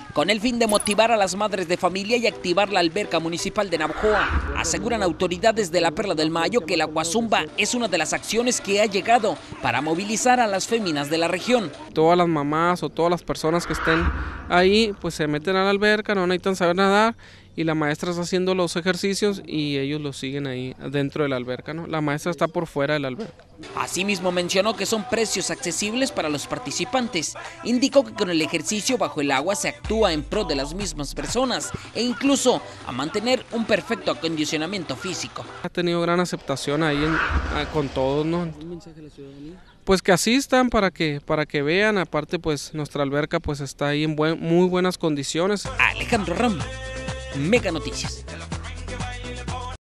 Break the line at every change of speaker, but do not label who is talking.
con el fin de motivar a las madres de familia y activar la alberca municipal de Navojoa. Aseguran autoridades de la Perla del Mayo que la Guazumba es una de las acciones que ha llegado para movilizar a las féminas de la región.
Todas las mamás o todas las personas que estén ahí pues se meten a la alberca, no necesitan saber nadar y la maestra está haciendo los ejercicios y ellos los siguen ahí dentro de la alberca, ¿no? La maestra está por fuera de la alberca.
Asimismo mencionó que son precios accesibles para los participantes. Indicó que con el ejercicio bajo el agua se actúa en pro de las mismas personas e incluso a mantener un perfecto acondicionamiento físico.
Ha tenido gran aceptación ahí con todos, ¿no? ¿Un mensaje a la ciudadanía? Pues que asistan para que vean, aparte pues nuestra alberca pues está ahí en muy buenas condiciones.
Alejandro Rama, Mega Noticias.